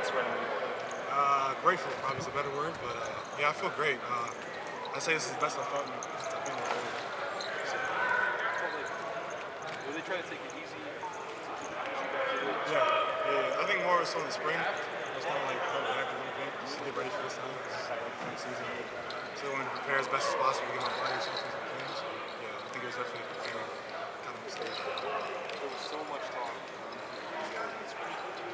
surrounding you? Grateful probably is a better word, but yeah, I feel great. I'd say this is the best I've felt since I've been in the league. So, were they trying to take it easy? Yeah. I think more so in the spring. I was kind of like held back a little bit just to get ready for this time. This is ready for the season. So I want to prepare as best as possible to get my body as healthy as I can. So yeah, I think it was definitely preparing kind of mistake. There was so much talk you guys in the spring too,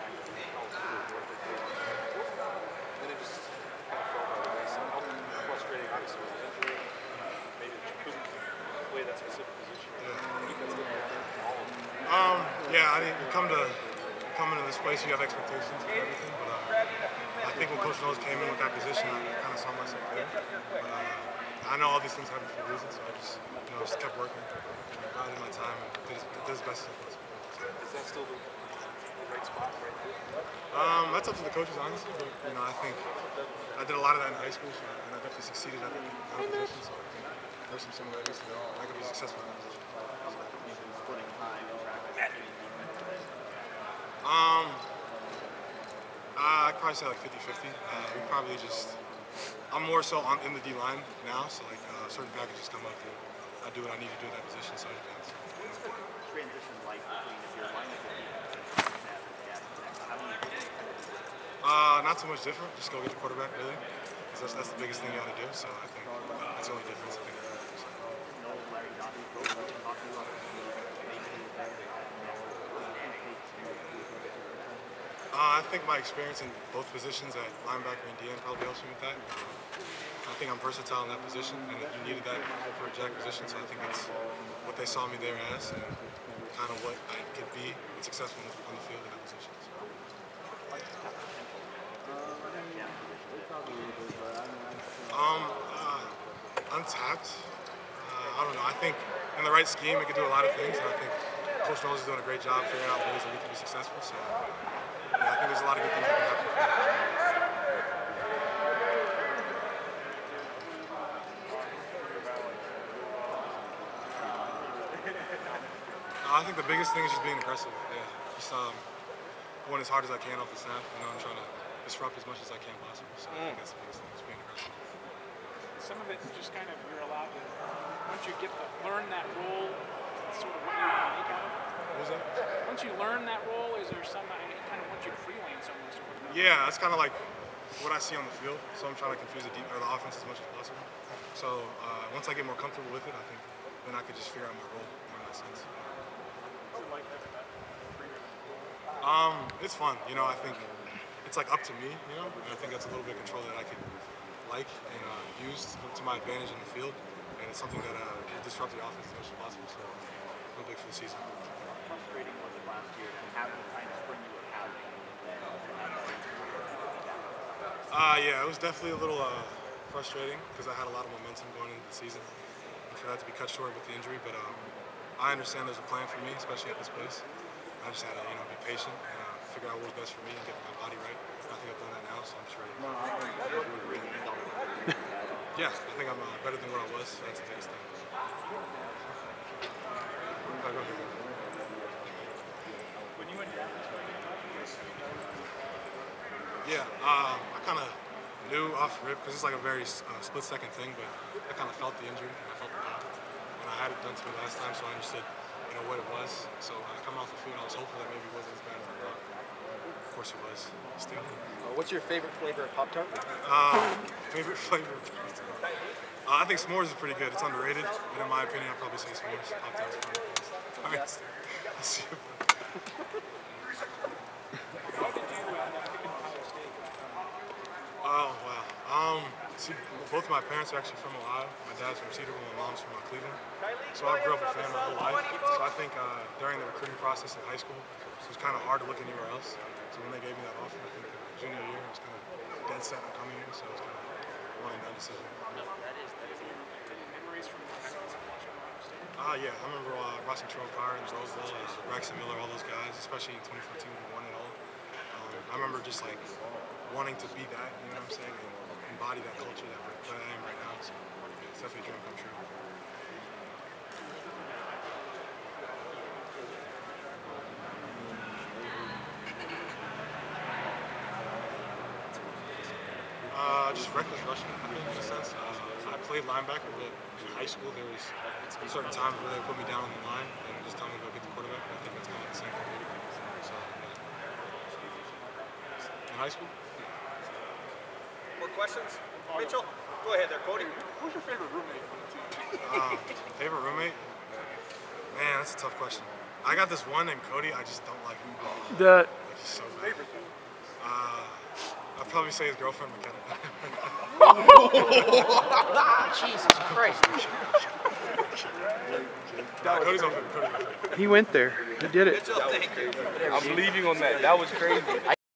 and it just kind of fell by the wayside. How frustrating, obviously, was the injury. Maybe that you couldn't play that specific position. Yeah, I didn't come into this place. You have expectations and everything, but I think when Coach Knowles came in with that position, I kind of saw myself there. But I know all these things happen for a reason, so I just kept working, biding my time, and did as best as I possible. Is that still the right spot right now? That's up to the coaches, honestly. But I think I did a lot of that in high school, and I definitely succeeded at that position. So I think there's some similarities there. I could be successful in that position. I'd probably say like 50-50. We probably I'm more so in the D line now, so like certain packages come up and I do what I need to do in that position, so it depends. Transition like between if you're line not so much different, just go get the quarterback really. Because that's the biggest thing you got to do, so I think that's the only difference. I think my experience in both positions at linebacker and DN probably helps me with that. I think I'm versatile in that position, and you needed that for a jack position, so I think that's what they saw me there as, and kind of what I could be successful on the field in that position. So. Untapped. I don't know. I think in the right scheme, it could do a lot of things, and I think Coach Knowles is doing a great job figuring out ways that we can be successful. So. I think there's a lot of good things that can happen. I think the biggest thing is just being aggressive. Yeah, just going as hard as I can off the snap. I'm trying to disrupt as much as I can possible. So I think that's the biggest thing, just being aggressive. Some of it's just kind of you're allowed to once you get to learn that role, it's sort of what you can make out of it. What was that? Once you learn that role, is there some kind of want you to freelance almost? Yeah, that's kind of like what I see on the field. So I'm trying to confuse the offense as much as possible. So once I get more comfortable with it, I think then I could just figure out my role more in that sense. What's it like having that freedom? It's fun. I think it's like up to me. And I think that's a little bit of control that I could like and use to my advantage in the field. And it's something that will disrupt the offense as much as possible. So real big for the season. Frustrating was it last year to have the kind of spring you were having? Yeah, it was definitely a little frustrating because I had a lot of momentum going into the season. And for that to be cut short with the injury, but I understand there's a plan for me, especially at this place. I just had to, be patient and figure out what was best for me and get my body right. I think I've done that now, so I'm just ready. Yeah, I think I'm better than where I was. So that's the biggest thing. When you went down this way, yeah, I kind of knew off rip because it's like a very split-second thing, but I kind of felt the injury and I felt the pop. And I had it done to me last time, so I understood, what it was. So coming off the field, I was hopeful that maybe it wasn't as bad as I thought. Of course it was. Still. What's your favorite flavor of Pop-Tart? Favorite flavor of Pop-Tart? I think s'mores is pretty good. It's underrated, but in my opinion, I'd probably say s'mores. Pop-Tart's probably the best. All right. Let's see. how did you end up picking Ohio State? Oh, wow. See, both of my parents are actually from Ohio. My dad's from Cedarville, my mom's from Cleveland. So I grew up a fan my whole life. So I think during the recruiting process in high school, it was kind of hard to look anywhere else. So when they gave me that offer, I think junior year, I was kind of dead set on coming here. So it was kind of one and done decision. Memories from watching Ohio State? Yeah, I remember watching Terrell Pryor and Roseville, Braxton Miller, all those guys, especially in 2014 when we won it all. I remember just like wanting to be that, you know what I'm saying, and embody that culture that I am right now. So it's definitely a dream come true. just reckless rushing, I think, in a sense. I played linebacker, but in high school there was certain times where they would put me down on the line and just tell me to go get the quarterback. I think it's kind of the same thing. So, yeah. In high school? More questions? Mitchell? Go ahead there, Cody. Who's your favorite roommate on the team? Favorite roommate? Man, that's a tough question. I got this one named Cody. I just don't like him. Like, he's so bad. I'd probably say his girlfriend, McKenna. Jesus Christ. Cody's on favorite. He went there. He did it. Mitchell, thank you. I'm leaving on that. That was crazy.